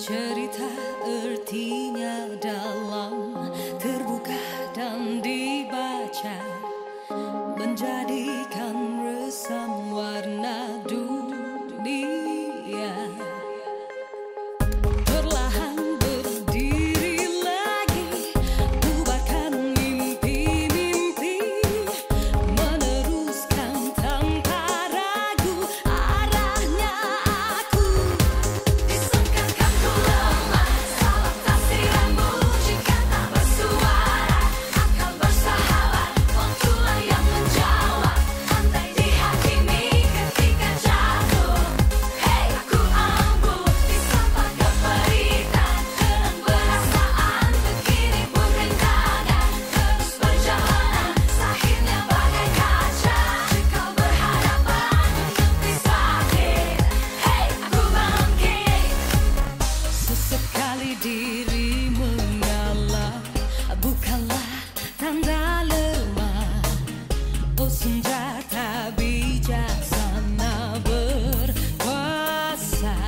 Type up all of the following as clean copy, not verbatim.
cerita artinya dalam, terbuka dan dibaca, menjadikan resam warna dunia. Perlahan berdiri lagi, bubarkan mimpi-mimpi, meneruskan tanpa ragu arahnya aku. Disangkakan ku lemah, salah tafsiranmu jika tak bersuara. Akal bersahabat, waktulah yang menjawab. Andai dihakimi ketika jatuh, hei aku ampuh disapa keperitan. Kenang perasaan begini pun rintangan, terus perjalanan sahirnya bagai kaca. Jika berhadapan menepi sakit, hei aku bangkit. Sesekali diri mengalah bukanlah tanda lemah. Oh senjata bijaksana berkuasa.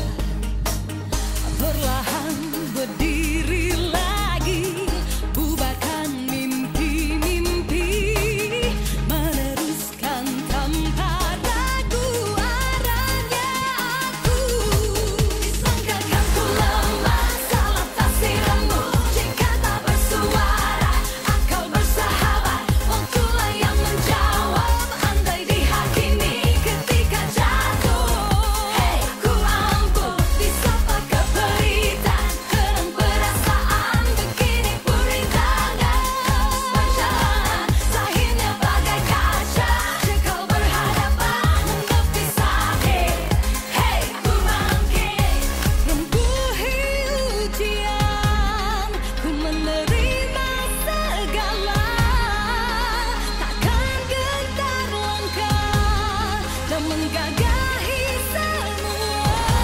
Perlahan berdiri lagi, bubarkan mimpi-mimpi, meneruskan tanpa ragu arahnya aku. Disangkakan ku lemah, salah tafsiranmu jika tak bersuara. Akal bersahabat, waktulah yang menjawab. Andai dihakimi ketika jatuh, hei aku ampuh disapa keperitan. Kenang perasaan begini pun rintangan, terus perjalanan sahirnya bagai kaca. Jika berhadapan menepi sakit, hei aku bangkit. Rembuhi ujian, ku menerima segala. Takkan gentar langkah dan menggagahi semua.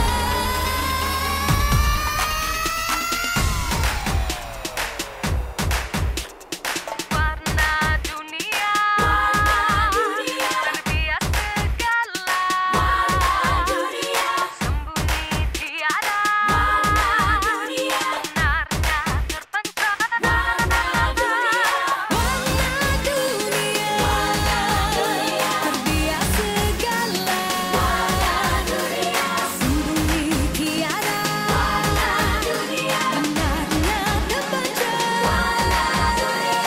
Warna dunia, terbias segala. Sembunyi tiada, benarnya terpencar. Warna dunia, terbias segala. Sembunyi tiada, benarnya terpancar.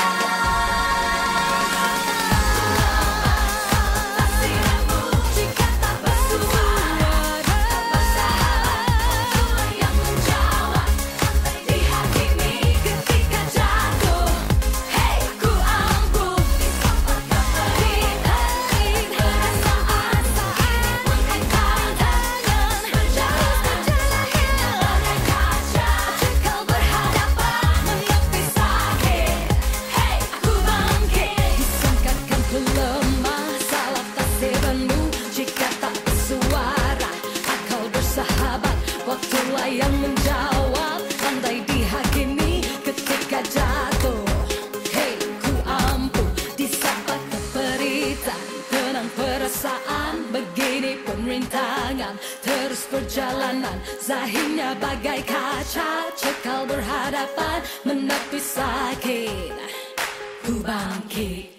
Tafsiranmu jika tak bersuara. Bersahabat, waktulah yang menjawab. Andai dihakimi ketika jatuh, hei aku ampuh disapa keperitan. Perasaan sakit pun rintangan, berjalan bagai kaca. Jika berhadapan menepi sakit, hei aku bangkit. Disangkakan ku lemah, salah tafsiranmu jika tak bersuara. Akal bersahabat, waktulah yang menjawab. Andai dihakimi ketika jatuh, hei ku ampuh disapa keperitan. Tenang perasaan begini pun rintangan, terus perjalanan zahirnya bagai kaca. Cekal berhadapan menepi sakit, ku bangkit.